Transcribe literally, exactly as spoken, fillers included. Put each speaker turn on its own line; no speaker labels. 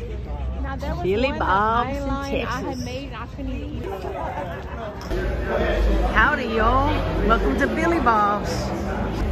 Now there was
Billy
one
Bob's in
eyeline I had
Texas.
made and I couldn't even eat it.
Howdy, y'all. Welcome to Billy Bob's.